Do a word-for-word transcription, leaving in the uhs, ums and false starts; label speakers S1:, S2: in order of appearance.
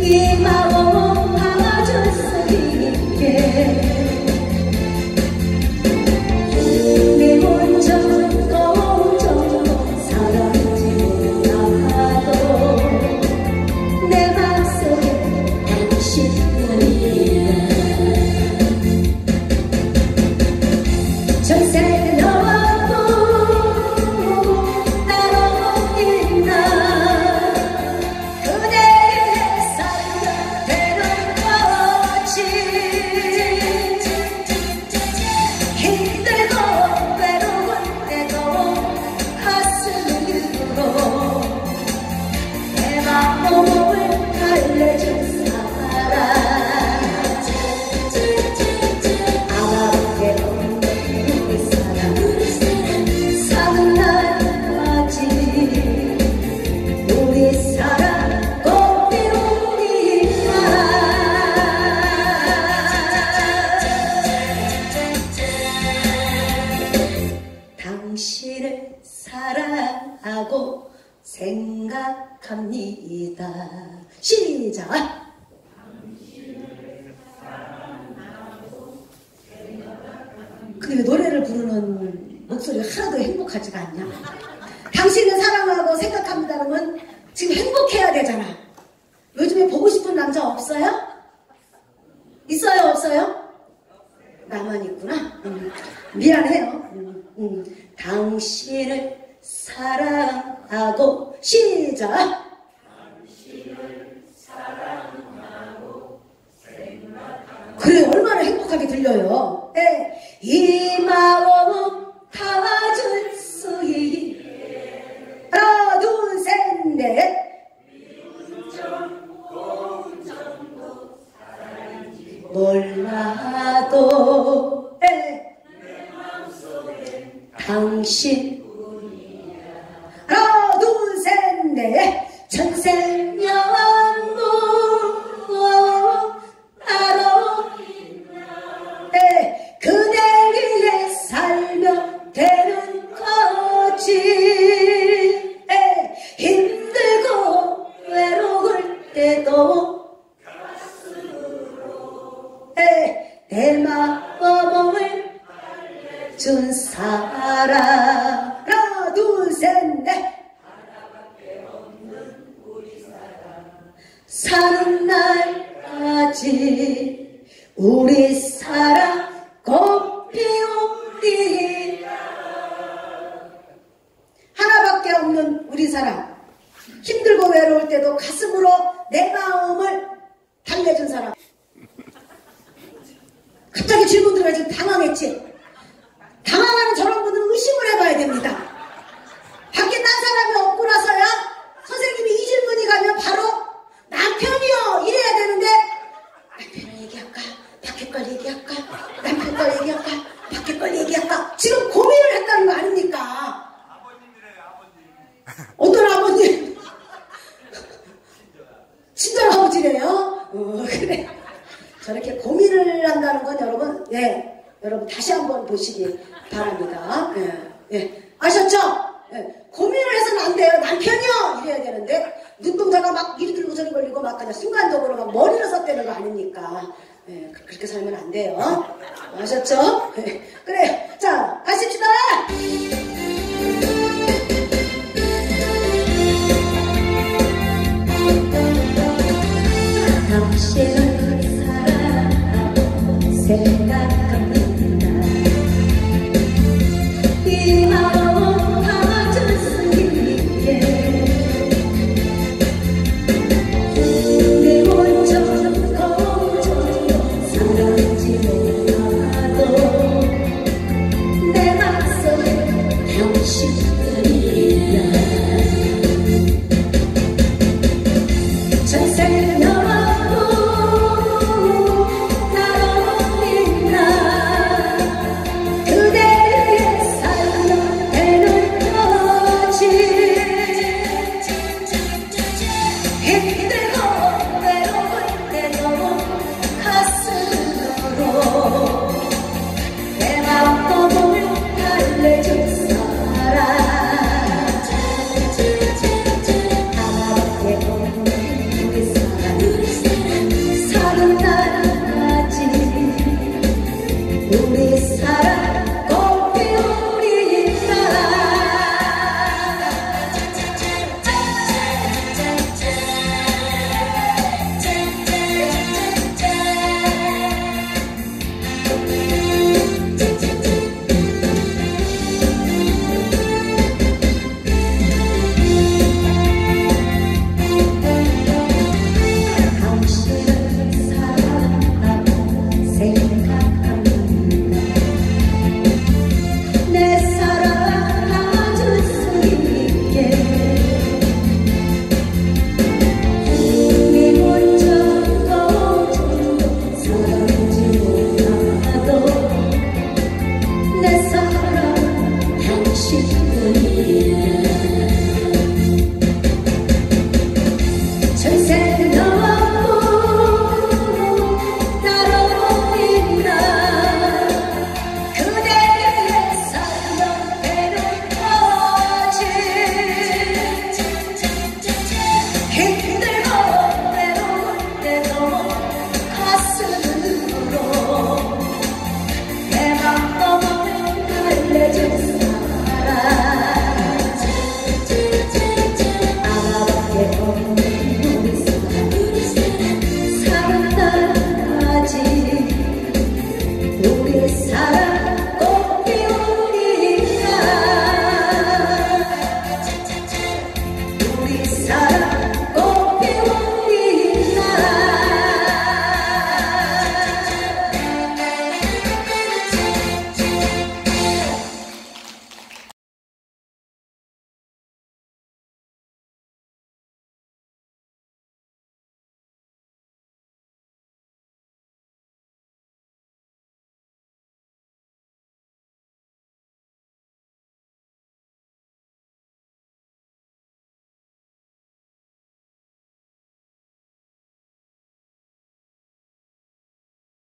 S1: 이 마음 담아줄 수 있게 내 혼자 걱정 사랑하지 못하도 내 맘속에 당신뿐이야. 전세 너와도 따로 있나 그대의 삶은 되는 거지. 힘들고 외로울 때도 가슴을 일부러 내 마음을 달래준 사람 아마밖에 없는 우리 사랑 사는 날까지 우리 사랑 꼭 이루리라. 당신을 사랑하고 생각합니다. 시작! 근데 왜 노래를 부르는 목소리가 하나도 행복하지가 않냐? 당신을 사랑하고 생각합니다라면 지금 행복해야 되잖아. 요즘에 보고 싶은 남자 없어요? 있어요? 없어요? 나만 있구나. 음, 미안해요. 음, 음. 당신을 사랑하고 시작! 그래 얼마나 행복하게 들려요. 네. 이 마음 담아줄 수 있게 하나 둘 셋 넷 몰라도 네. 당신 하나 둘 셋 넷 천생연분 따로 네. 그대 위해 살면 되는 거지. 네. 힘들고 외로울 때도 네. 내 마음을 준 사람 하나 둘 셋 넷 사는 날까지 우리 사랑 꼭 피우리. 하나밖에 없는 우리 사랑 힘들고 외로울 때도 가슴으로 내 마음을 달래준 사람. 갑자기 질문 들어가지고 당황했지. 당황하는 저런 분들은 의심을 해봐야 됩니다. 밖에 딴 사람이 없고 나서야 선생님이 이 질문이 가면 바로 남편이요 이래야 되는데 남편을 얘기할까? 밖에 걸 얘기할까? 남편 걸 얘기할까? 밖에 걸 얘기할까? 지금 고민을 했다는 거 아닙니까?
S2: 아버님이래요, 아버님.
S1: 어떤 아버님? 친절 아버지래요? 어, 그래. 저렇게 고민을 한다는 건 여러분, 예, 여러분 다시 한번 보시기 바랍니다. 예, 예. 아셨죠? 예. 고민을 해서는 안 돼요. 남편이요! 이래야 되는데, 눈동자가 막 이리 들고 저리 걸리고 막 그냥 순간적으로 막 머리를 썼다는 거 아닙니까? 예, 그렇게 살면 안 돼요. 아셨죠? 예. 그래. 자, 가십시다! 당신을 사랑하고